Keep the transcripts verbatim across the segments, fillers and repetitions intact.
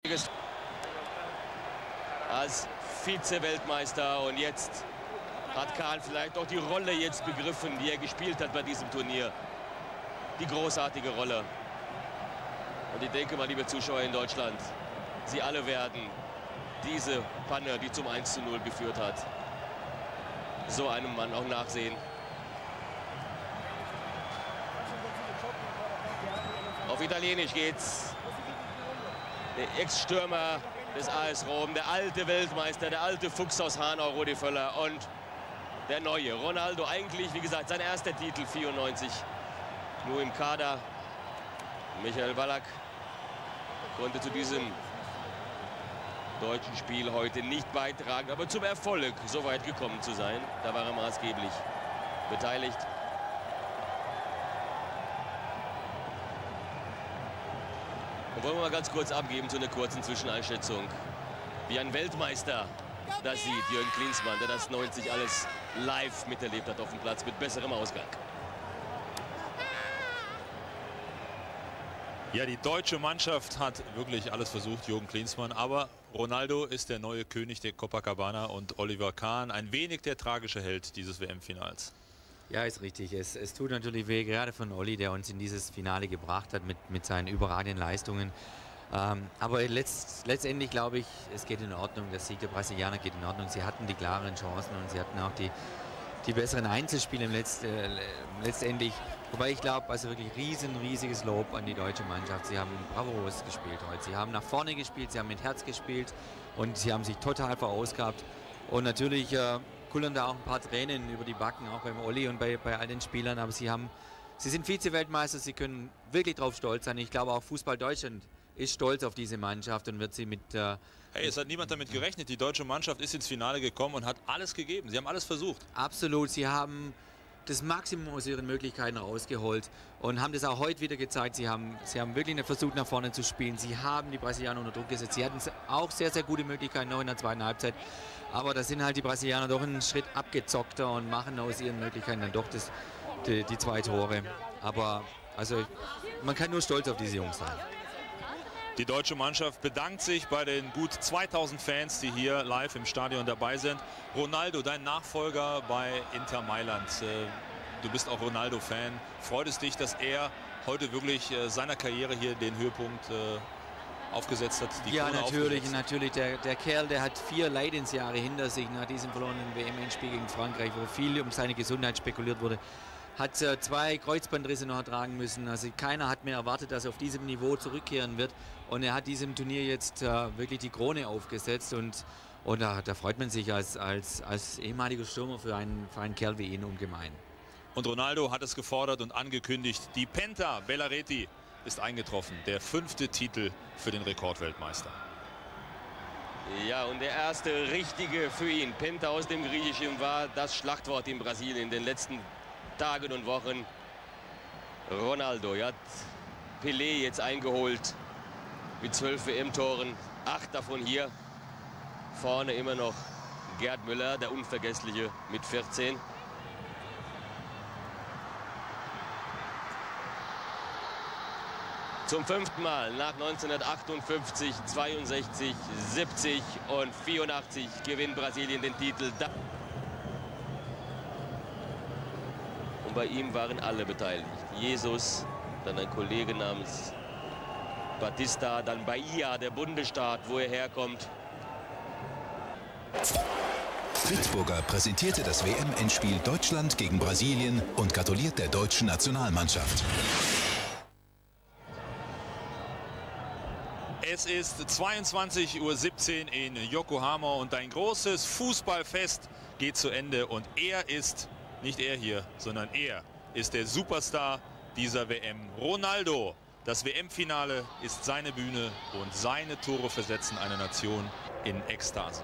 Als Vize-Weltmeister, und jetzt hat Kahn vielleicht auch die Rolle jetzt begriffen, die er gespielt hat bei diesem Turnier. Die großartige Rolle. Und ich denke mal, liebe Zuschauer in Deutschland, Sie alle werden diese Panne, die zum eins zu null geführt hat, so einem Mann auch nachsehen. Auf Italienisch geht's. Der Ex-Stürmer des A S Rom, der alte Weltmeister, der alte Fuchs aus Hanau, Rudi Völler, und der neue Ronaldo. Eigentlich, wie gesagt, sein erster Titel, vierundneunzig, nur im Kader. Michael Ballack konnte zu diesem deutschen Spiel heute nicht beitragen, aber zum Erfolg so weit gekommen zu sein, da war er maßgeblich beteiligt. Und wollen wir mal ganz kurz abgeben zu einer kurzen Zwischeneinschätzung, wie ein Weltmeister das sieht, Jürgen Klinsmann, der das neunzig alles live miterlebt hat auf dem Platz mit besserem Ausgang. Ja, die deutsche Mannschaft hat wirklich alles versucht, Jürgen Klinsmann, aber Ronaldo ist der neue König der Copacabana und Oliver Kahn ein wenig der tragische Held dieses W M-Finals. Ja, ist richtig. Es, es tut natürlich weh, gerade von Olli, der uns in dieses Finale gebracht hat mit, mit seinen überragenden Leistungen. Ähm, aber letzt, letztendlich glaube ich, es geht in Ordnung. Der Sieg der Brasilianer geht in Ordnung. Sie hatten die klaren Chancen und sie hatten auch die, die besseren Einzelspiele im Letzt, äh, letztendlich. Wobei ich glaube, also wirklich riesen, riesiges Lob an die deutsche Mannschaft. Sie haben bravourös gespielt heute. Sie haben nach vorne gespielt, sie haben mit Herz gespielt und sie haben sich total verausgabt. Und natürlich äh, kullern da auch ein paar Tränen über die Backen, auch beim Olli und bei, bei all den Spielern. Aber sie haben, sie sind Vize-Weltmeister, sie können wirklich drauf stolz sein. Ich glaube auch Fußball Deutschland ist stolz auf diese Mannschaft und wird sie mit... Äh, hey, es hat niemand damit gerechnet. Die deutsche Mannschaft ist ins Finale gekommen und hat alles gegeben. Sie haben alles versucht. Absolut, sie haben das Maximum aus ihren Möglichkeiten rausgeholt und haben das auch heute wieder gezeigt. Sie haben, sie haben wirklich versucht, nach vorne zu spielen. Sie haben die Brasilianer unter Druck gesetzt. Sie hatten auch sehr, sehr gute Möglichkeiten noch in der zweiten Halbzeit. Aber da sind halt die Brasilianer doch einen Schritt abgezockter und machen aus ihren Möglichkeiten dann doch das, die, die zwei Tore. Aber also man kann nur stolz auf diese Jungs sein. Die deutsche Mannschaft bedankt sich bei den gut zweitausend Fans, die hier live im Stadion dabei sind. Ronaldo, dein Nachfolger bei Inter Mailand. Du bist auch Ronaldo-Fan. Freut es dich, dass er heute wirklich seiner Karriere hier den Höhepunkt aufgesetzt hat? Die ja, Krone natürlich, natürlich. Der, der Kerl, der hat vier Leidensjahre hinter sich nach diesem verlorenen W M-Endspiel gegen Frankreich, wo viel um seine Gesundheit spekuliert wurde. Hat äh, zwei Kreuzbandrisse noch ertragen müssen. Also keiner hat mehr erwartet, dass er auf diesem Niveau zurückkehren wird. Und er hat diesem Turnier jetzt äh, wirklich die Krone aufgesetzt. Und, und da, da freut man sich als, als, als ehemaliger Stürmer für einen, für einen Kerl wie ihn ungemein. Und Ronaldo hat es gefordert und angekündigt. Die Penta Bellaretti ist eingetroffen. Der fünfte Titel für den Rekordweltmeister. Ja, und der erste richtige für ihn. Penta aus dem Griechischen war das Schlachtwort in Brasilien in den letzten Tagen und Wochen. Ronaldo hat Pelé jetzt eingeholt mit zwölf W M-Toren, acht davon hier. Vorne immer noch Gerd Müller, der Unvergessliche, mit vierzehn. Zum fünften Mal nach neunzehnhundertachtundfünfzig, zweiundsechzig, siebzig und vierundachtzig gewinnt Brasilien den Titel. Und bei ihm waren alle beteiligt. Jesus, dann ein Kollege namens Batista, dann Bahia, der Bundesstaat, wo er herkommt. Rittburger präsentierte das W M-Endspiel Deutschland gegen Brasilien und gratuliert der deutschen Nationalmannschaft. Es ist zweiundzwanzig Uhr siebzehn in Yokohama und ein großes Fußballfest geht zu Ende. Und er ist, nicht er hier, sondern er ist der Superstar dieser W M. Ronaldo. Das W M-Finale ist seine Bühne und seine Tore versetzen eine Nation in Ekstase.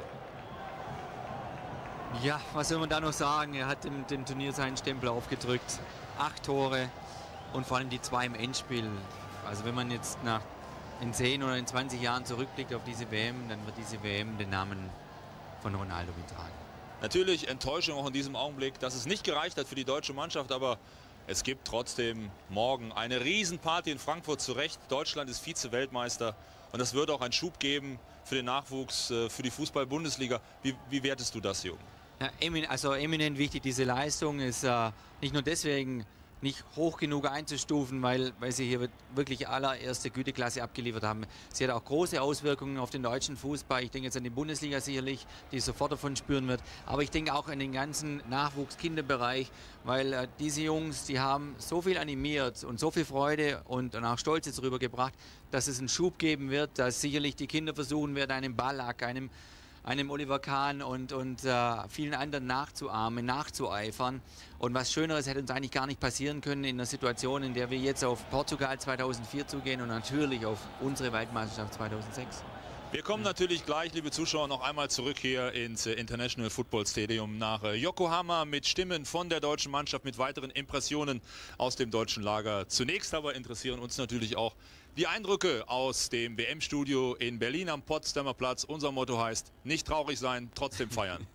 Ja, was soll man da noch sagen? Er hat dem, dem Turnier seinen Stempel aufgedrückt. Acht Tore und vor allem die zwei im Endspiel. Also wenn man jetzt nach in zehn oder in zwanzig Jahren zurückblickt auf diese W M, dann wird diese W M den Namen von Ronaldo mittragen. Natürlich Enttäuschung auch in diesem Augenblick, dass es nicht gereicht hat für die deutsche Mannschaft, aber es gibt trotzdem morgen eine Riesenparty in Frankfurt. Zu Recht, Deutschland ist Vize-Weltmeister Und das wird auch einen Schub geben für den Nachwuchs, für die Fußball-Bundesliga. Wie, wie wertest du das, Jürgen? Ja, also eminent wichtig, diese Leistung ist äh, nicht nur deswegen nicht hoch genug einzustufen, weil, weil sie hier wirklich allererste Güteklasse abgeliefert haben. Sie hat auch große Auswirkungen auf den deutschen Fußball. Ich denke jetzt an die Bundesliga sicherlich, die sofort davon spüren wird. Aber ich denke auch an den ganzen Nachwuchs-Kinderbereich, weil äh, diese Jungs, die haben so viel animiert und so viel Freude und, und auch Stolz jetzt rübergebracht, dass es einen Schub geben wird, dass sicherlich die Kinder versuchen werden, einem Ballack, einem einem Oliver Kahn und, und äh, vielen anderen nachzuahmen, nachzueifern. Und was Schöneres hätte uns eigentlich gar nicht passieren können in einer Situation, in der wir jetzt auf Portugal zweitausendvier zugehen und natürlich auf unsere Weltmeisterschaft zweitausendsechs. Wir kommen natürlich gleich, liebe Zuschauer, noch einmal zurück hier ins International Football Stadium nach Yokohama mit Stimmen von der deutschen Mannschaft, mit weiteren Impressionen aus dem deutschen Lager. Zunächst aber interessieren uns natürlich auch die Eindrücke aus dem W M-Studio in Berlin am Potsdamer Platz. Unser Motto heißt, nicht traurig sein, trotzdem feiern.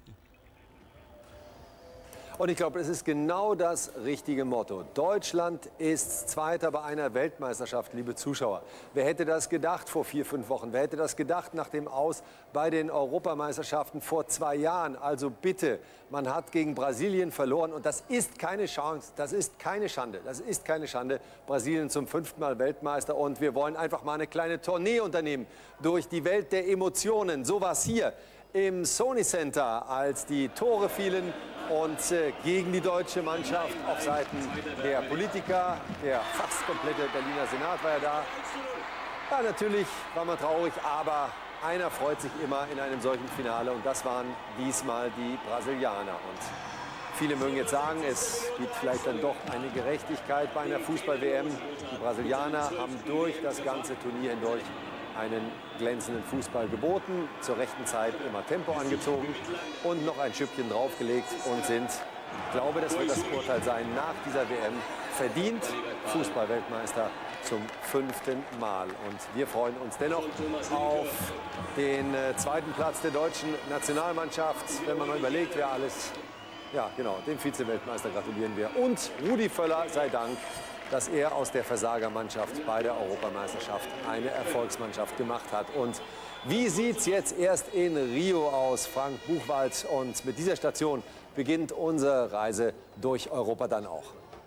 Und ich glaube, es ist genau das richtige Motto. Deutschland ist Zweiter bei einer Weltmeisterschaft, liebe Zuschauer. Wer hätte das gedacht vor vier, fünf Wochen? Wer hätte das gedacht nach dem Aus bei den Europameisterschaften vor zwei Jahren? Also bitte, man hat gegen Brasilien verloren und das ist keine Chance, das ist keine Schande. Das ist keine Schande. Brasilien zum fünften Mal Weltmeister und wir wollen einfach mal eine kleine Tournee unternehmen durch die Welt der Emotionen. So war es hier im Sony Center, als die Tore fielen und äh, gegen die deutsche Mannschaft auf Seiten der Politiker. Der fast komplette Berliner Senat war ja da. Ja, natürlich war man traurig, aber einer freut sich immer in einem solchen Finale und das waren diesmal die Brasilianer. Und viele mögen jetzt sagen, es gibt vielleicht dann doch eine Gerechtigkeit bei einer Fußball-W M. Die Brasilianer haben durch das ganze Turnier hindurch einen glänzenden Fußball geboten, zur rechten Zeit immer Tempo angezogen und noch ein Schüppchen draufgelegt und sind, ich glaube, das wird das Urteil sein, nach dieser W M verdient Fußball-Weltmeister zum fünften Mal. Und wir freuen uns dennoch auf den äh, zweiten Platz der deutschen Nationalmannschaft, wenn man mal überlegt, wer alles, ja genau, dem Vize-Weltmeister gratulieren wir. Und Rudi Völler sei Dank, dass er aus der Versagermannschaft bei der Europameisterschaft eine Erfolgsmannschaft gemacht hat. Und wie sieht es jetzt erst in Rio aus, Frank Buchwald? Und mit dieser Station beginnt unsere Reise durch Europa dann auch.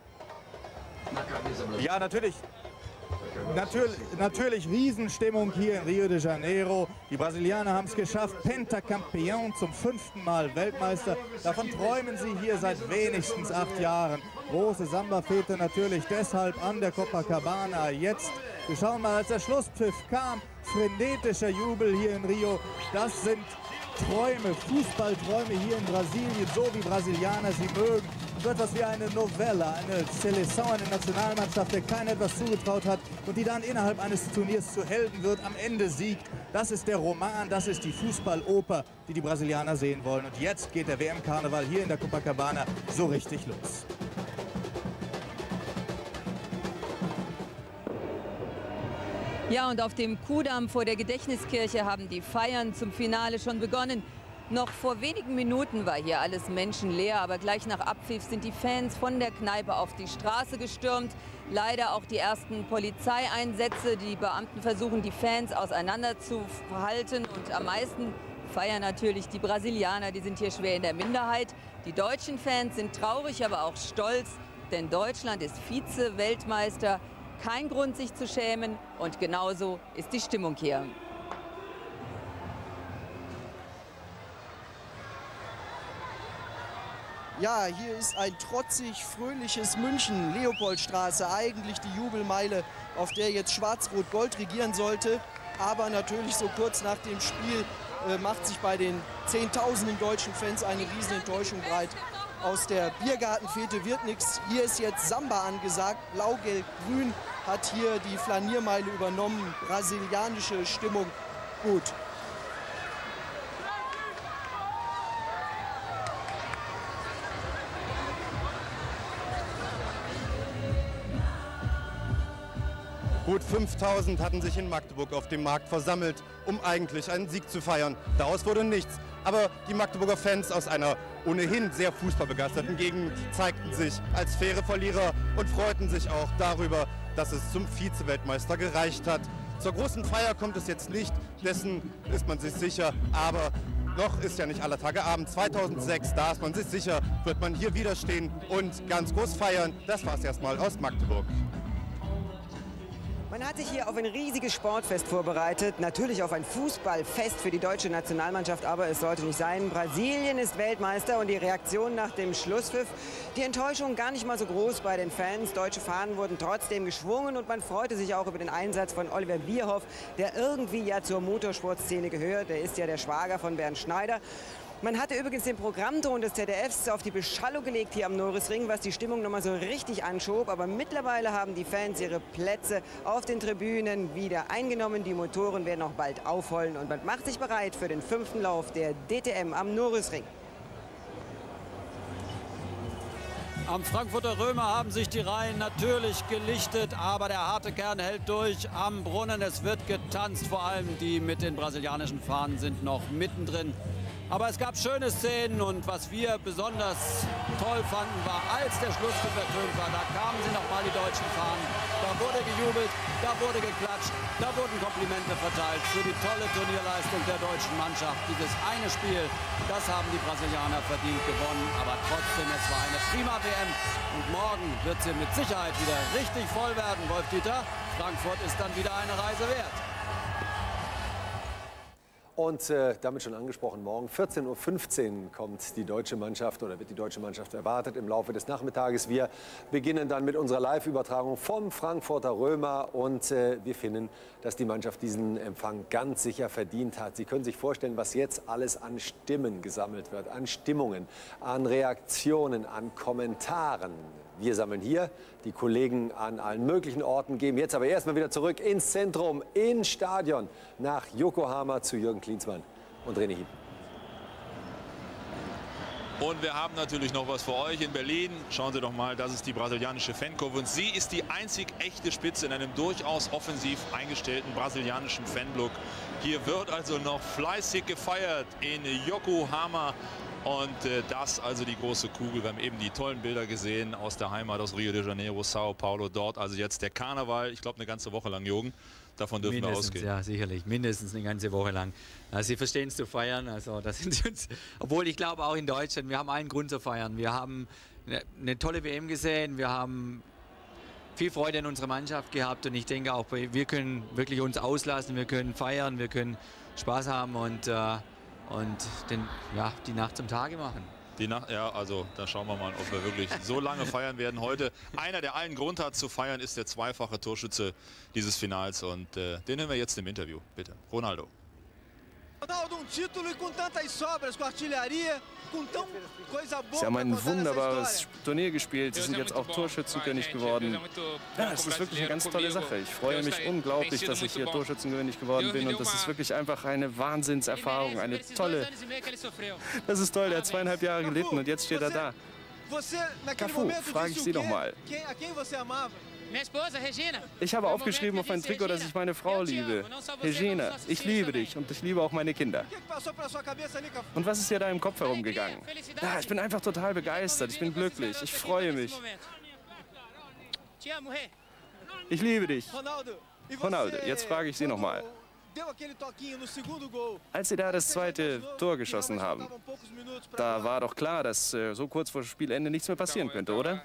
Ja, natürlich. Natürlich, natürlich Riesenstimmung hier in Rio de Janeiro. Die Brasilianer haben es geschafft, Pentacampeón, zum fünften Mal Weltmeister. Davon träumen sie hier seit wenigstens acht Jahren. Große Samba-Fete natürlich deshalb an der Copacabana. Jetzt, wir schauen mal, als der Schlusspfiff kam, frenetischer Jubel hier in Rio. Das sind Träume, Fußballträume hier in Brasilien, so wie Brasilianer sie mögen. So etwas wie eine Novella, eine Seleção, eine Nationalmannschaft, der keiner etwas zugetraut hat und die dann innerhalb eines Turniers zu Helden wird, am Ende siegt. Das ist der Roman, das ist die Fußballoper, die die Brasilianer sehen wollen. Und jetzt geht der W M-Karneval hier in der Copacabana so richtig los. Ja, und auf dem Kudamm vor der Gedächtniskirche haben die Feiern zum Finale schon begonnen. Noch vor wenigen Minuten war hier alles menschenleer, aber gleich nach Abpfiff sind die Fans von der Kneipe auf die Straße gestürmt. Leider auch die ersten Polizeieinsätze. Die Beamten versuchen, die Fans auseinanderzuhalten. Und am meisten feiern natürlich die Brasilianer, die sind hier schwer in der Minderheit. Die deutschen Fans sind traurig, aber auch stolz, denn Deutschland ist Vize-Weltmeister. Kein Grund, sich zu schämen, und genauso ist die Stimmung hier. Ja, hier ist ein trotzig fröhliches München, Leopoldstraße, eigentlich die Jubelmeile, auf der jetzt Schwarz-Rot-Gold regieren sollte. Aber natürlich so kurz nach dem Spiel äh, macht sich bei den Zehntausenden deutschen Fans eine riesen Enttäuschung breit. Aus der Biergartenfete wird nichts. Hier ist jetzt Samba angesagt. Blau, Gelb, Grün hat hier die Flaniermeile übernommen. Brasilianische Stimmung gut. Gut fünftausend hatten sich in Magdeburg auf dem Markt versammelt, um eigentlich einen Sieg zu feiern. Daraus wurde nichts. Aber die Magdeburger Fans aus einer ohnehin sehr fußballbegeisterten Gegend zeigten sich als faire Verlierer und freuten sich auch darüber, dass es zum Vize-Weltmeister gereicht hat. Zur großen Feier kommt es jetzt nicht, dessen ist man sich sicher, aber noch ist ja nicht aller Tage Abend. zweitausendsechs, da ist man sich sicher, wird man hier wieder stehen und ganz groß feiern. Das war es erstmal aus Magdeburg. Man hat sich hier auf ein riesiges Sportfest vorbereitet, natürlich auf ein Fußballfest für die deutsche Nationalmannschaft, aber es sollte nicht sein. Brasilien ist Weltmeister und die Reaktion nach dem Schlusspfiff, die Enttäuschung gar nicht mal so groß bei den Fans. Deutsche Fahnen wurden trotzdem geschwungen und man freute sich auch über den Einsatz von Oliver Bierhoff, der irgendwie ja zur Motorsportszene gehört. Der ist ja der Schwager von Bernd Schneider. Man hatte übrigens den Programmton des Z D Fs auf die Beschallung gelegt hier am Norrisring, was die Stimmung noch mal so richtig anschob. Aber mittlerweile haben die Fans ihre Plätze auf den Tribünen wieder eingenommen. Die Motoren werden auch bald aufheulen und man macht sich bereit für den fünften Lauf der D T M am Norrisring. Am Frankfurter Römer haben sich die Reihen natürlich gelichtet, aber der harte Kern hält durch am Brunnen. Es wird getanzt, vor allem die mit den brasilianischen Fahnen sind noch mittendrin. Aber es gab schöne Szenen und was wir besonders toll fanden, war, als der Schlusspfiff ertönt war, da kamen sie noch mal die deutschen Fahnen. Da wurde gejubelt, da wurde geklatscht, da wurden Komplimente verteilt für die tolle Turnierleistung der deutschen Mannschaft. Dieses eine Spiel, das haben die Brasilianer verdient gewonnen, aber trotzdem, es war eine prima W M. Und morgen wird sie mit Sicherheit wieder richtig voll werden, Wolf-Dieter. Frankfurt ist dann wieder eine Reise wert. Und äh, damit schon angesprochen, morgen vierzehn Uhr fünfzehn kommt die deutsche Mannschaft oder wird die deutsche Mannschaft erwartet im Laufe des Nachmittages. Wir beginnen dann mit unserer Live-Übertragung vom Frankfurter Römer und äh, wir finden, dass die Mannschaft diesen Empfang ganz sicher verdient hat. Sie können sich vorstellen, was jetzt alles an Stimmen gesammelt wird, an Stimmungen, an Reaktionen, an Kommentaren. Wir sammeln hier, die Kollegen an allen möglichen Orten geben jetzt aber erstmal wieder zurück ins Zentrum, ins Stadion, nach Yokohama zu Jürgen Klinsmann und René Hieb. Und wir haben natürlich noch was für euch in Berlin. Schauen Sie doch mal, das ist die brasilianische Fankurve. Und sie ist die einzig echte Spitze in einem durchaus offensiv eingestellten brasilianischen Fanblock. Hier wird also noch fleißig gefeiert in Yokohama. Und äh, das also die große Kugel. Wir haben eben die tollen Bilder gesehen aus der Heimat, aus Rio de Janeiro, Sao Paulo. Dort also jetzt der Karneval, ich glaube eine ganze Woche lang, Jürgen. Davon dürfen mindestens, wir ausgehen. Ja, sicherlich. Mindestens eine ganze Woche lang. Also sie verstehen es zu feiern. Also das sind uns, obwohl ich glaube auch in Deutschland, wir haben einen Grund zu feiern. Wir haben eine, eine tolle W M gesehen. Wir haben viel Freude in unserer Mannschaft gehabt. Und ich denke auch, wir können wirklich uns auslassen. Wir können feiern, wir können Spaß haben und äh, und den, ja, die Nacht zum Tage machen. Die Nacht, ja, also da schauen wir mal, ob wir wirklich so lange feiern werden heute. Einer, der allen Grund hat zu feiern, ist der zweifache Torschütze dieses Finals und äh, den hören wir jetzt im Interview. Bitte, Ronaldo. Ronaldo, um título e com tantas sobras, com artilharia, com tão coisa boa. Sie haben ein wunderbares Turnier gespielt. Sie sind jetzt auch Torschützenkönig geworden. Ja, es ist wirklich eine ganz tolle Sache. Ich freue mich unglaublich, dass ich hier Torschützenkönig geworden bin. Und das ist wirklich einfach eine Wahnsinnserfahrung, eine tolle. Das ist toll, der hat zweieinhalb Jahre gelitten und jetzt steht er da. Cafu, frage ich Sie doch mal. Ich habe aufgeschrieben auf ein Trikot, dass ich meine Frau liebe. Regina, ich liebe dich und ich liebe auch meine Kinder. Und was ist dir da im Kopf herumgegangen? Ja, ich bin einfach total begeistert, ich bin glücklich, ich freue mich. Ich liebe dich. Ronaldo, jetzt frage ich Sie noch mal. Als Sie da das zweite Tor geschossen haben, da war doch klar, dass äh, so kurz vor Spielende nichts mehr passieren könnte, oder?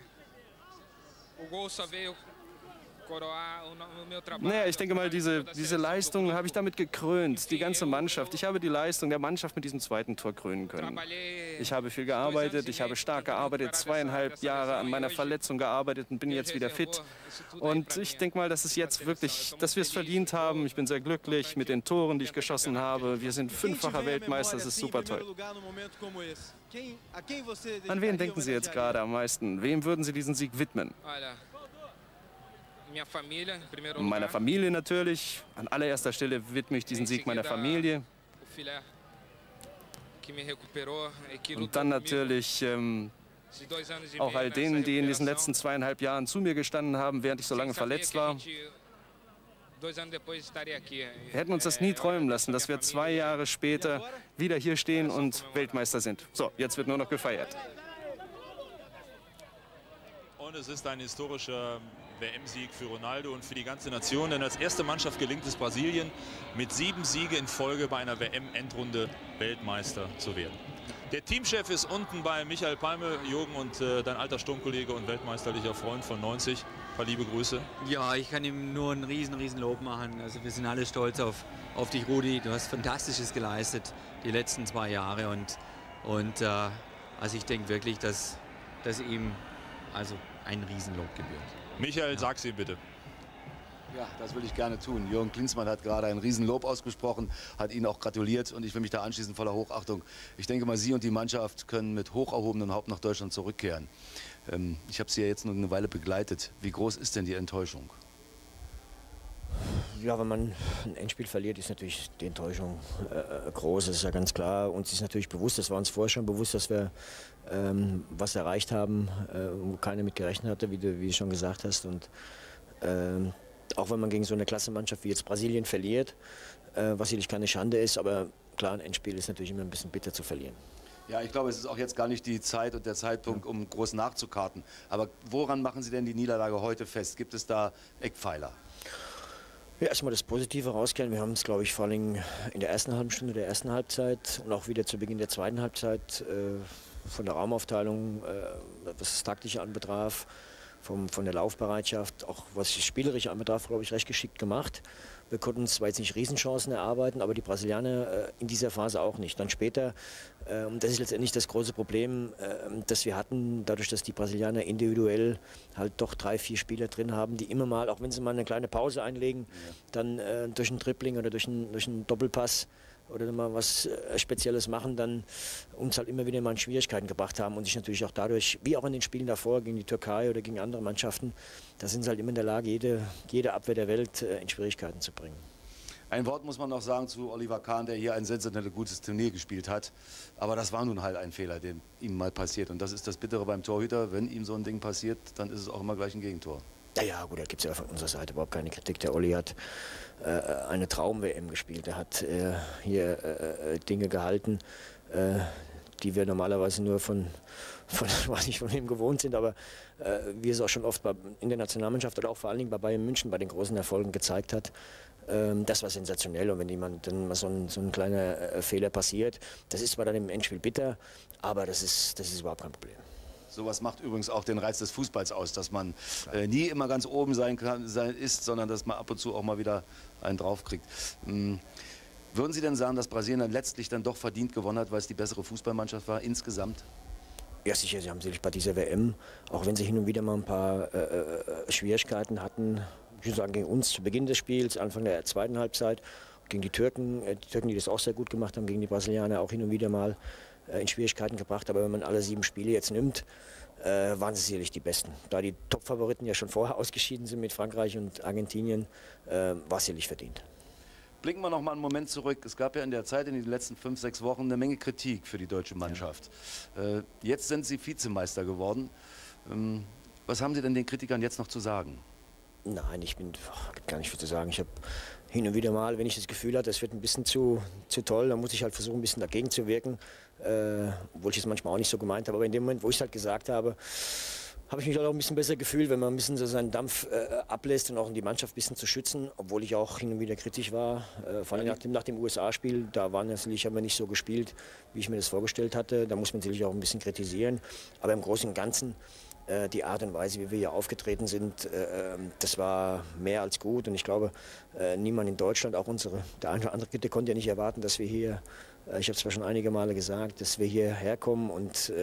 Naja, ich denke mal, diese, diese Leistung habe ich damit gekrönt, die ganze Mannschaft. Ich habe die Leistung der Mannschaft mit diesem zweiten Tor krönen können. Ich habe viel gearbeitet, ich habe stark gearbeitet, zweieinhalb Jahre an meiner Verletzung gearbeitet und bin jetzt wieder fit. Und ich denke mal, dass es jetzt wirklich, dass wir es verdient haben. Ich bin sehr glücklich mit den Toren, die ich geschossen habe. Wir sind fünffacher Weltmeister, das ist super toll. An wen denken Sie jetzt gerade am meisten? Wem würden Sie diesen Sieg widmen? Meiner Familie natürlich. An allererster Stelle widme ich diesen Sieg meiner Familie. Und dann natürlich ähm, auch all denen, die in diesen letzten zweieinhalb Jahren zu mir gestanden haben, während ich so lange verletzt war. Wir hätten uns das nie träumen lassen, dass wir zwei Jahre später wieder hier stehen und Weltmeister sind. So, jetzt wird nur noch gefeiert. Und es ist ein historischer W M-Sieg für Ronaldo und für die ganze Nation. Denn als erste Mannschaft gelingt es Brasilien, mit sieben Siegen in Folge bei einer W M-Endrunde Weltmeister zu werden. Der Teamchef ist unten bei Michael Palme. Jürgen, und äh, dein alter Sturmkollege und weltmeisterlicher Freund von neunzig. Ein paar liebe Grüße. Ja, ich kann ihm nur ein riesen, riesen Lob machen. Also wir sind alle stolz auf, auf dich, Rudi. Du hast Fantastisches geleistet die letzten zwei Jahre. Und, und äh, also ich denke wirklich, dass, dass ihm also ein Riesenlob gebührt. Michael, ja. Sag's ihm bitte. Ja, das will ich gerne tun. Jürgen Klinsmann hat gerade ein Riesenlob ausgesprochen, hat Ihnen auch gratuliert und ich will mich da anschließen voller Hochachtung. Ich denke mal, Sie und die Mannschaft können mit hoch erhobenem Haupt nach Deutschland zurückkehren. Ähm, ich habe Sie ja jetzt nur eine Weile begleitet. Wie groß ist denn die Enttäuschung? Ja, wenn man ein Endspiel verliert, ist natürlich die Enttäuschung äh, groß, das ist ja ganz klar. Uns ist natürlich bewusst, das war uns vorher schon bewusst, dass wir ähm, was erreicht haben, äh, wo keiner mit gerechnet hatte, wie du, wie du schon gesagt hast. Und ähm, auch wenn man gegen so eine Klassenmannschaft wie jetzt Brasilien verliert, äh, was sicherlich keine Schande ist, aber klar, ein Endspiel ist natürlich immer ein bisschen bitter zu verlieren. Ja, ich glaube, es ist auch jetzt gar nicht die Zeit und der Zeitpunkt, um groß nachzukarten. Aber woran machen Sie denn die Niederlage heute fest? Gibt es da Eckpfeiler? Ja, erstmal das Positive rauskehren. Wir haben es, glaube ich, vor allem in der ersten halben Stunde der ersten Halbzeit und auch wieder zu Beginn der zweiten Halbzeit äh, von der Raumaufteilung, äh, was das Taktische anbetraf, vom, von der Laufbereitschaft, auch was das Spielerische anbetraf, glaube ich, recht geschickt gemacht. Wir konnten zwar jetzt nicht Riesenchancen erarbeiten, aber die Brasilianer äh, in dieser Phase auch nicht. Dann später, äh, und das ist letztendlich das große Problem, äh, das wir hatten, dadurch, dass die Brasilianer individuell halt doch drei, vier Spieler drin haben, die immer mal, auch wenn sie mal eine kleine Pause einlegen, ja. dann äh, durch einen Dribbling oder durch einen, durch einen Doppelpass oder mal was äh, Spezielles machen, dann uns halt immer wieder mal in Schwierigkeiten gebracht haben und sich natürlich auch dadurch, wie auch in den Spielen davor gegen die Türkei oder gegen andere Mannschaften, da sind sie halt immer in der Lage, jede, jede Abwehr der Welt äh, in Schwierigkeiten zu bringen. Ein Wort muss man noch sagen zu Oliver Kahn, der hier ein sensationell gutes Turnier gespielt hat. Aber das war nun halt ein Fehler, der ihm mal passiert. Und das ist das Bittere beim Torhüter. Wenn ihm so ein Ding passiert, dann ist es auch immer gleich ein Gegentor. Ja, ja, gut, da gibt es ja von unserer Seite überhaupt keine Kritik. Der Olli hat äh, eine Traum-W M gespielt. Er hat äh, hier äh, Dinge gehalten, äh, die wir normalerweise nur von, von, weiß nicht, von ihm gewohnt sind, aber äh, wie es auch schon oft bei, in der Nationalmannschaft oder auch vor allen Dingen bei Bayern München bei den großen Erfolgen gezeigt hat. Ähm, das war sensationell und wenn jemand dann mal so ein, so ein kleiner äh, Fehler passiert, das ist zwar dann im Endspiel bitter, aber das ist, das ist überhaupt kein Problem. Sowas macht übrigens auch den Reiz des Fußballs aus, dass man äh, nie immer ganz oben sein kann, sein ist, sondern dass man ab und zu auch mal wieder einen draufkriegt. Hm. Würden Sie denn sagen, dass Brasilien dann letztlich dann doch verdient gewonnen hat, weil es die bessere Fußballmannschaft war insgesamt? Ja, sicher, sie haben sicherlich bei dieser W M, auch wenn sie hin und wieder mal ein paar äh, Schwierigkeiten hatten, ich würde sagen gegen uns zu Beginn des Spiels, Anfang der zweiten Halbzeit, gegen die Türken, äh, die Türken, die das auch sehr gut gemacht haben, gegen die Brasilianer auch hin und wieder mal in Schwierigkeiten gebracht, aber wenn man alle sieben Spiele jetzt nimmt, äh, waren sie sicherlich die Besten. Da die Top-Favoriten ja schon vorher ausgeschieden sind mit Frankreich und Argentinien, äh, war es sicherlich verdient. Blicken wir noch mal einen Moment zurück. Es gab ja in der Zeit, in den letzten fünf, sechs Wochen, eine Menge Kritik für die deutsche Mannschaft. Ja. Äh, jetzt sind Sie Vizemeister geworden. Ähm, was haben Sie denn den Kritikern jetzt noch zu sagen? Nein, ich bin ach, gar nicht viel zu sagen. Ich habe hin und wieder mal, wenn ich das Gefühl hatte, es wird ein bisschen zu, zu toll, dann muss ich halt versuchen, ein bisschen dagegen zu wirken. Äh, obwohl ich es manchmal auch nicht so gemeint habe. Aber in dem Moment, wo ich es halt gesagt habe, habe ich mich halt auch ein bisschen besser gefühlt, wenn man ein bisschen so seinen Dampf äh, ablässt und auch die Mannschaft ein bisschen zu schützen. Obwohl ich auch hin und wieder kritisch war. Äh, vor allem nach dem, nach dem U S A-Spiel, da waren natürlich, haben wir nicht so gespielt, wie ich mir das vorgestellt hatte. Da muss man natürlich auch ein bisschen kritisieren. Aber im Großen und Ganzen, die Art und Weise, wie wir hier aufgetreten sind, das war mehr als gut. Und ich glaube, niemand in Deutschland, auch unsere, der eine oder andere, der konnte ja nicht erwarten, dass wir hier, ich habe es zwar schon einige Male gesagt, dass wir hier herkommen und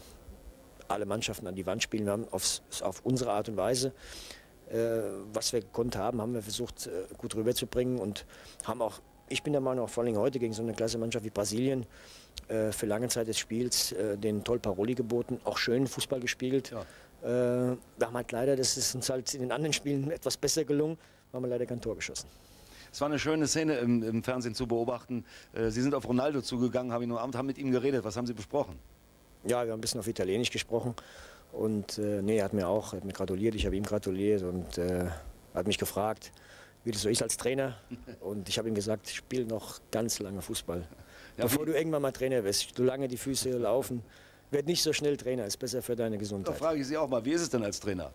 alle Mannschaften an die Wand spielen. Wir haben aufs, auf unsere Art und Weise, was wir gekonnt haben, haben wir versucht, gut rüberzubringen und haben auch, ich bin der Meinung, auch vor allem heute gegen so eine klasse Mannschaft wie Brasilien, für lange Zeit des Spiels äh, den toll Paroli geboten, auch schön Fußball gespielt. Ja. Äh, wir haben halt leider, das ist uns halt in den anderen Spielen etwas besser gelungen, haben wir leider kein Tor geschossen. Es war eine schöne Szene im, im Fernsehen zu beobachten. Äh, Sie sind auf Ronaldo zugegangen, haben, ihn, haben mit ihm geredet. Was haben Sie besprochen? Ja, wir haben ein bisschen auf Italienisch gesprochen und äh, nee, er hat mir auch, er hat mir gratuliert, ich habe ihm gratuliert und äh, hat mich gefragt, wie das so ist als Trainer und ich habe ihm gesagt, ich spiele noch ganz lange Fußball. Ja, bevor du irgendwann mal Trainer wirst, solange die Füße laufen, werd nicht so schnell Trainer, ist besser für deine Gesundheit. Da frage ich Sie auch mal, wie ist es denn als Trainer?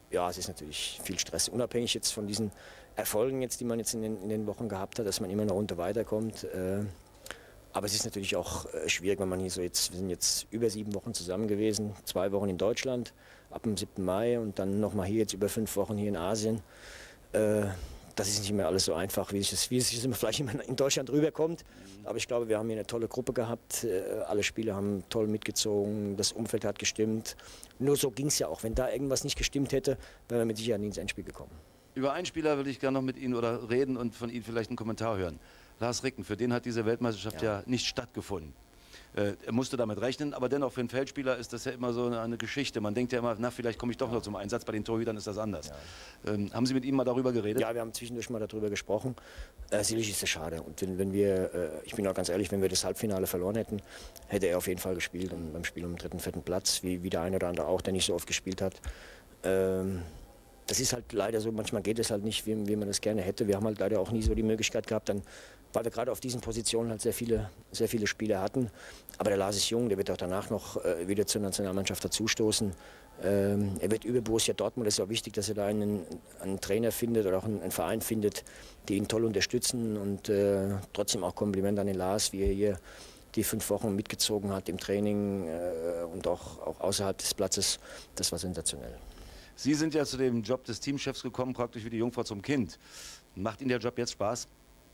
ja, es ist natürlich viel Stress, unabhängig jetzt von diesen Erfolgen, jetzt, die man jetzt in den, in den Wochen gehabt hat, dass man immer eine Runde weiterkommt. Äh, aber es ist natürlich auch äh, schwierig, wenn man hier so jetzt, wir sind jetzt über sieben Wochen zusammen gewesen, zwei Wochen in Deutschland, ab dem siebten Mai und dann nochmal hier jetzt über fünf Wochen hier in Asien. Äh, das ist nicht mehr alles so einfach, wie es, wie es vielleicht immer in Deutschland rüberkommt. Aber ich glaube, wir haben hier eine tolle Gruppe gehabt. Äh, alle Spieler haben toll mitgezogen, das Umfeld hat gestimmt. Nur so ging es ja auch. Wenn da irgendwas nicht gestimmt hätte, wären wir mit Sicherheit nie ins Endspiel gekommen. Über einen Spieler würde ich gerne noch mit Ihnen oder reden und von Ihnen vielleicht einen Kommentar hören. Lars Ricken, für den hat diese Weltmeisterschaft ja, ja nicht stattgefunden. Äh, er musste damit rechnen, aber dennoch für einen Feldspieler ist das ja immer so eine, eine Geschichte. Man denkt ja immer, na, vielleicht komme ich doch noch zum Einsatz. Bei den Torhütern ist das anders. Ja. Ähm, haben Sie mit ihm mal darüber geredet? Ja, wir haben zwischendurch mal darüber gesprochen. Äh, sicherlich ist es schade. Und wenn, wenn wir, äh, ich bin auch ganz ehrlich, wenn wir das Halbfinale verloren hätten, hätte er auf jeden Fall gespielt. Und beim Spiel um den dritten, vierten Platz, wie, wie der eine oder andere auch, der nicht so oft gespielt hat. Ähm, Das ist halt leider so, manchmal geht es halt nicht, wie, wie man das gerne hätte. Wir haben halt leider auch nie so die Möglichkeit gehabt, dann, weil wir gerade auf diesen Positionen halt sehr viele, sehr viele Spieler hatten. Aber der Lars ist jung, der wird auch danach noch äh, wieder zur Nationalmannschaft dazustoßen. Ähm, er wird über Borussia Dortmund, es ist auch wichtig, dass er da einen, einen Trainer findet oder auch einen, einen Verein findet, die ihn toll unterstützen. Und äh, trotzdem auch Kompliment an den Lars, wie er hier die fünf Wochen mitgezogen hat im Training äh, und auch, auch außerhalb des Platzes. Das war sensationell. Sie sind ja zu dem Job des Teamchefs gekommen, praktisch wie die Jungfrau zum Kind. Macht Ihnen der Job jetzt Spaß?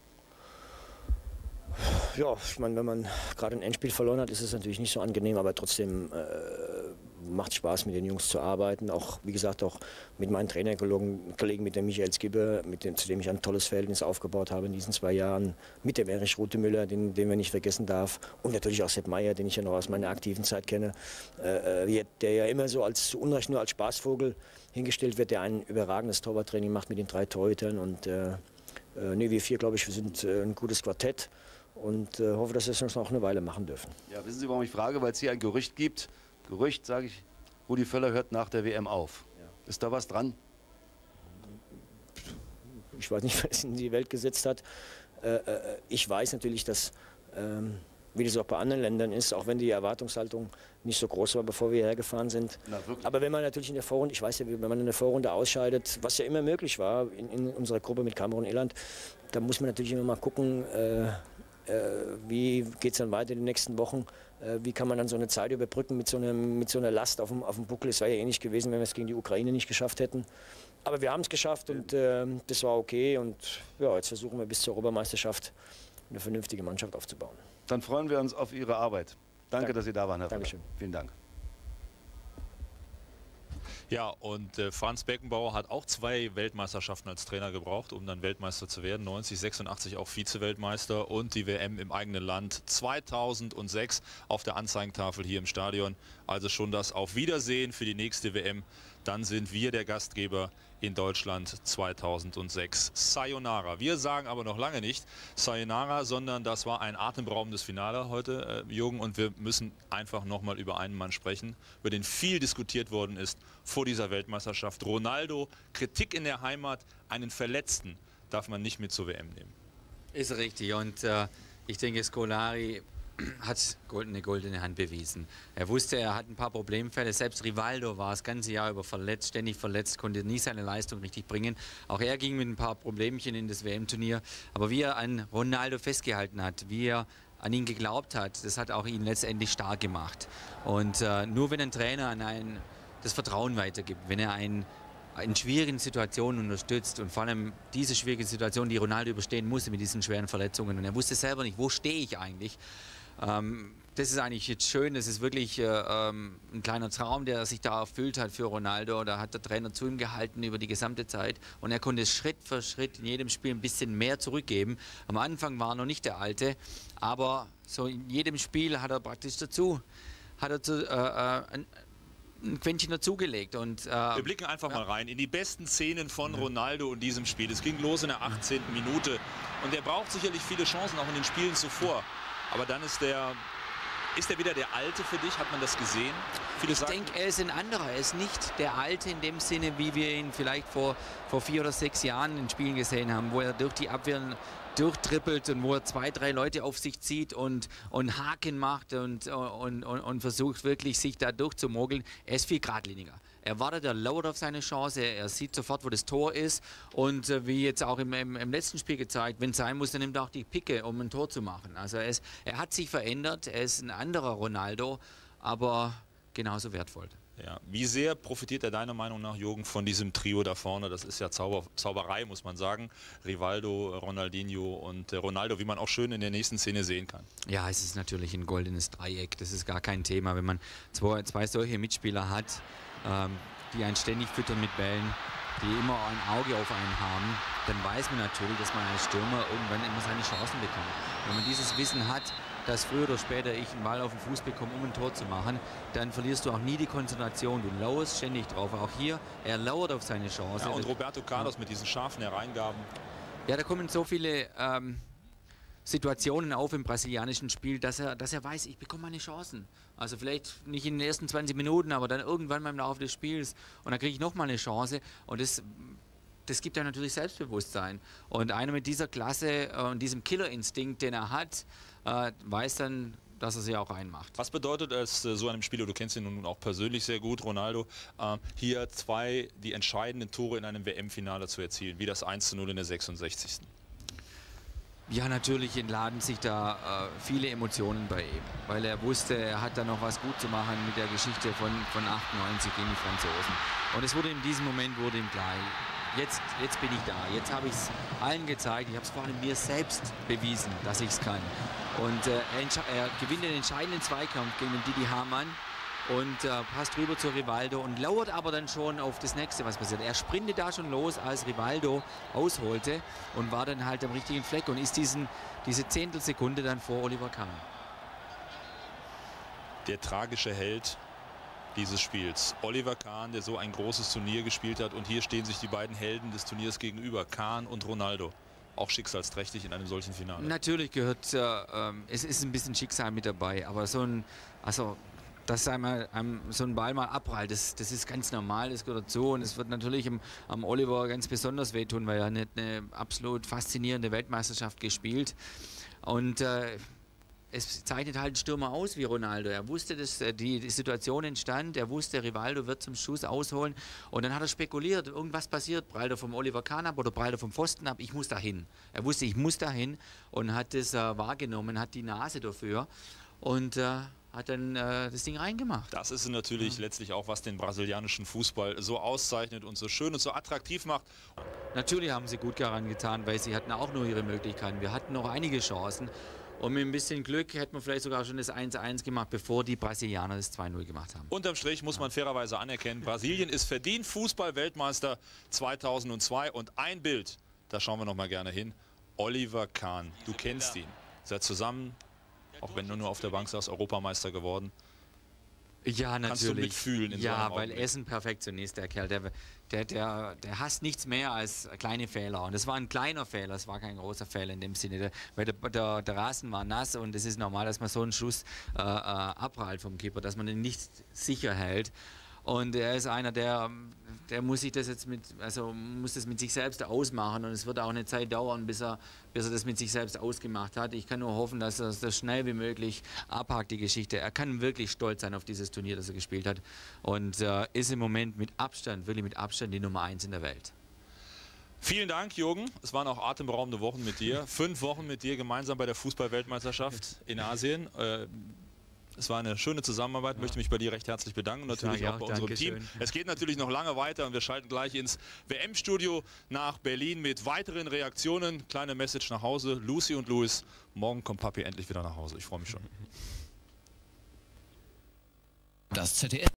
Ja, ich meine, wenn man gerade ein Endspiel verloren hat, ist es natürlich nicht so angenehm, aber trotzdem äh, macht Spaß, mit den Jungs zu arbeiten. Auch, wie gesagt, auch mit meinen Trainerkollegen, Kollegen, mit dem Michael Skibbe, mit dem, zu dem ich ein tolles Verhältnis aufgebaut habe in diesen zwei Jahren, mit dem Erich Rutemüller, den, den wir nicht vergessen darf, und natürlich auch Sepp Maier, den ich ja noch aus meiner aktiven Zeit kenne, äh, der ja immer so als zu Unrecht nur als Spaßvogel hingestellt wird, der ein überragendes Torwarttraining macht mit den drei Torhütern. Und äh, äh, nee, wir vier, glaube ich, wir sind äh, ein gutes Quartett. Und äh, hoffe, dass wir es uns noch eine Weile machen dürfen. Ja, wissen Sie, warum ich frage? Weil es hier ein Gerücht gibt. Gerücht, sage ich, Rudi Völler hört nach der W M auf. Ja. Ist da was dran? Ich weiß nicht, wer es in die Welt gesetzt hat. Äh, äh, ich weiß natürlich, dass, ähm, wie das auch bei anderen Ländern ist, auch wenn die Erwartungshaltung nicht so groß war, bevor wir hergefahren sind. Na, aber wenn man natürlich in der Vorrunde, ich weiß ja, wenn man in der Vorrunde ausscheidet, was ja immer möglich war in, in unserer Gruppe mit Kamerun und Irland, da muss man natürlich immer mal gucken, äh, Äh, wie geht es dann weiter in den nächsten Wochen? Äh, wie kann man dann so eine Zeit überbrücken mit so, einer, mit so einer Last auf dem, auf dem Buckel? Es wäre ja ähnlich gewesen, wenn wir es gegen die Ukraine nicht geschafft hätten. Aber wir haben es geschafft und äh, das war okay. Und ja, jetzt versuchen wir bis zur Europameisterschaft eine vernünftige Mannschaft aufzubauen. Dann freuen wir uns auf Ihre Arbeit. Danke, Danke. dass Sie da waren, Herr Völler. Dankeschön. Vielen Dank. Ja, und äh, Franz Beckenbauer hat auch zwei Weltmeisterschaften als Trainer gebraucht, um dann Weltmeister zu werden. neunzig, sechsundachtzig auch Vize-Weltmeister und die W M im eigenen Land zweitausendsechs auf der Anzeigentafel hier im Stadion. Also schon das Auf Wiedersehen für die nächste W M. Dann sind wir der Gastgeber in Deutschland zweitausendsechs. Sayonara. Wir sagen aber noch lange nicht Sayonara, sondern das war ein atemberaubendes Finale heute, äh, Jürgen. Und wir müssen einfach nochmal über einen Mann sprechen, über den viel diskutiert worden ist vor dieser Weltmeisterschaft. Ronaldo, Kritik in der Heimat, einen Verletzten darf man nicht mit zur W M nehmen. Ist richtig. Und äh, ich denke, Scolari hat eine goldene Hand bewiesen. Er wusste, er hat ein paar Problemfälle. Selbst Rivaldo war das ganze Jahr über verletzt, ständig verletzt, konnte nie seine Leistung richtig bringen. Auch er ging mit ein paar Problemchen in das W M-Turnier. Aber wie er an Ronaldo festgehalten hat, wie er an ihn geglaubt hat, das hat auch ihn letztendlich stark gemacht. Und äh, nur wenn ein Trainer an einen das Vertrauen weitergibt, wenn er einen in schwierigen Situationen unterstützt und vor allem diese schwierige Situation, die Ronaldo überstehen musste mit diesen schweren Verletzungen. Und er wusste selber nicht, wo stehe ich eigentlich. Ähm, das ist eigentlich jetzt schön, das ist wirklich äh, ähm, ein kleiner Traum, der sich da erfüllt hat für Ronaldo. Da hat der Trainer zu ihm gehalten über die gesamte Zeit und er konnte Schritt für Schritt in jedem Spiel ein bisschen mehr zurückgeben. Am Anfang war er noch nicht der Alte, aber so in jedem Spiel hat er praktisch dazu, hat er zu, äh, äh, ein, ein Quäntchen dazugelegt. Und, äh, wir blicken einfach ja. mal rein in die besten Szenen von Ronaldo in diesem Spiel. Es ging los in der achtzehnten Minute und er braucht sicherlich viele Chancen auch in den Spielen zuvor. Aber dann ist der, ist er wieder der Alte für dich? Hat man das gesehen? Viele ich sagen, denke, er ist ein anderer. Er ist nicht der Alte in dem Sinne, wie wir ihn vielleicht vor, vor vier oder sechs Jahren in Spielen gesehen haben, wo er durch die Abwehren durchtrippelt und wo er zwei, drei Leute auf sich zieht und, und Haken macht und, und, und, und versucht wirklich sich da durchzumogeln. Er ist viel geradliniger. Er wartet, er lauert auf seine Chance, er sieht sofort, wo das Tor ist und äh, wie jetzt auch im, im, im letzten Spiel gezeigt, wenn es sein muss, dann nimmt er auch die Picke, um ein Tor zu machen. Also er, ist, er hat sich verändert, er ist ein anderer Ronaldo, aber genauso wertvoll. Ja. Wie sehr profitiert er deiner Meinung nach, Jürgen, von diesem Trio da vorne? Das ist ja Zauber, Zauberei, muss man sagen. Rivaldo, Ronaldinho und äh, Ronaldo, wie man auch schön in der nächsten Szene sehen kann. Ja, es ist natürlich ein goldenes Dreieck. Das ist gar kein Thema. Wenn man zwei, zwei solche Mitspieler hat, ähm, die einen ständig füttern mit Bällen, die immer ein Auge auf einen haben, dann weiß man natürlich, dass man als Stürmer irgendwann immer seine Chancen bekommt. Wenn man dieses Wissen hat, dass früher oder später ich einen Ball auf den Fuß bekomme, um ein Tor zu machen, dann verlierst du auch nie die Konzentration. Du lauerst ständig drauf. Auch hier, er lauert auf seine Chance. Ja, und Roberto Carlos ja. mit diesen scharfen Hereingaben. Ja, da kommen so viele ähm, Situationen auf im brasilianischen Spiel, dass er, dass er weiß, ich bekomme meine Chancen. Also vielleicht nicht in den ersten zwanzig Minuten, aber dann irgendwann mal im Laufe des Spiels. Und dann kriege ich nochmal eine Chance. Und das, das gibt ja natürlich Selbstbewusstsein. Und einer mit dieser Klasse und diesem Killerinstinkt, den er hat, äh, weiß dann, dass er sie auch reinmacht. Was bedeutet es, äh, so einem Spieler, du kennst ihn nun auch persönlich sehr gut, Ronaldo, äh, hier zwei die entscheidenden Tore in einem W M-Finale zu erzielen, wie das eins zu null in der sechsundsechzigsten Ja, natürlich entladen sich da äh, viele Emotionen bei ihm, weil er wusste, er hat da noch was gut zu machen mit der Geschichte von, von achtundneunzig gegen die Franzosen. Und es wurde in diesem Moment wurde ihm klar, jetzt, jetzt bin ich da, jetzt habe ich es allen gezeigt, ich habe es vor allem mir selbst bewiesen, dass ich es kann. Und äh, er, er gewinnt den entscheidenden Zweikampf gegen den Didi Hamann und äh, passt rüber zu Rivaldo und lauert aber dann schon auf das Nächste, was passiert. Er sprintet da schon los, als Rivaldo ausholte und war dann halt am richtigen Fleck und ist diesen, diese Zehntelsekunde dann vor Oliver Kahn. Der tragische Held dieses Spiels. Oliver Kahn, der so ein großes Turnier gespielt hat, und hier stehen sich die beiden Helden des Turniers gegenüber, Kahn und Ronaldo. Auch schicksalsträchtig in einem solchen Finale. Natürlich gehört, äh, äh, es ist ein bisschen Schicksal mit dabei, aber so ein, also dass einmal einem so ein Ball mal abprallt, das, das ist ganz normal, das gehört dazu und es wird natürlich am, am Oliver ganz besonders wehtun, weil er eine, eine absolut faszinierende Weltmeisterschaft gespielt und äh, es zeichnet halt einen Stürmer aus wie Ronaldo. Er wusste, dass die, die Situation entstand, er wusste, Rivaldo wird zum Schuss ausholen und dann hat er spekuliert, irgendwas passiert, prallt er vom Oliver Kahn ab oder prallt er vom Pfosten ab, ich muss dahin. Er wusste, ich muss dahin und hat das äh, wahrgenommen, hat die Nase dafür und äh, hat dann äh, das Ding reingemacht. Das ist natürlich ja. letztlich auch, was den brasilianischen Fußball so auszeichnet und so schön und so attraktiv macht. Natürlich haben sie gut daran getan, weil sie hatten auch nur ihre Möglichkeiten. Wir hatten noch einige Chancen. Und mit ein bisschen Glück hätten wir vielleicht sogar schon das eins eins gemacht, bevor die Brasilianer das zwei null gemacht haben. Unterm Strich muss man fairerweise anerkennen, Brasilien ist verdient Fußball-Weltmeister zweitausendzwei. Und ein Bild, da schauen wir noch mal gerne hin, Oliver Kahn. Du kennst ihn. Seid zusammen, auch wenn du nur auf der Bank saßt, Europameister geworden. Ja, natürlich. Kannst du mitfühlen in ja, so einem weil Augenblick. er ist ein Perfektionist, der Kerl. Der, der, der, der hasst nichts mehr als kleine Fehler. Und es war ein kleiner Fehler, es war kein großer Fehler in dem Sinne. Der, weil der, der, der Rasen war nass und es ist normal, dass man so einen Schuss äh, äh, abprallt vom Keeper, dass man den nicht sicher hält. Und er ist einer, der, der muss sich das jetzt mit, also muss das mit sich selbst ausmachen und es wird auch eine Zeit dauern, bis er, bis er das mit sich selbst ausgemacht hat. Ich kann nur hoffen, dass er das schnell wie möglich abhakt, die Geschichte. Er kann wirklich stolz sein auf dieses Turnier, das er gespielt hat und äh, ist im Moment mit Abstand, wirklich mit Abstand die Nummer eins in der Welt. Vielen Dank, Jürgen. Es waren auch atemberaubende Wochen mit dir. Fünf Wochen mit dir gemeinsam bei der Fußball-Weltmeisterschaft in Asien. Äh, Es war eine schöne Zusammenarbeit, ich möchte mich bei dir recht herzlich bedanken und natürlich auch bei unserem Team. Es geht natürlich noch lange weiter und wir schalten gleich ins W M-Studio nach Berlin mit weiteren Reaktionen. Kleine Message nach Hause, Lucy und Louis, morgen kommt Papi endlich wieder nach Hause. Ich freue mich schon. Das Z D F.